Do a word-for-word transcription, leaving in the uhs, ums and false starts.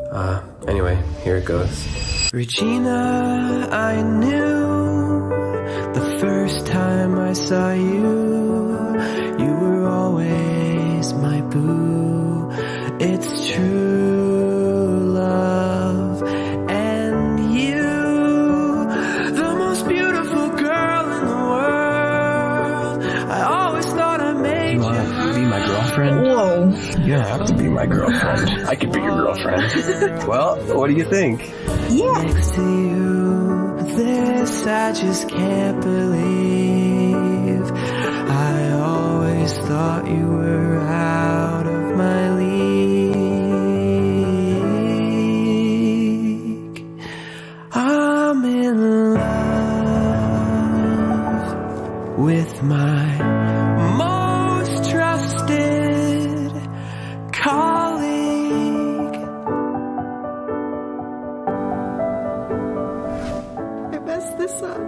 Uh, anyway, here it goes. Regina, I knew the first time I saw you, you were always my boo. It's true love, and you, the most beautiful girl in the world. I always thought I made you. You wanna be my girlfriend? Whoa. You don't have to be my girlfriend. I could be your girlfriend. Well, what do you think? Yeah. Next to you, this I just can't believe. I always thought you were out of my league. I'm in love with my most trusted colleague. I messed this up.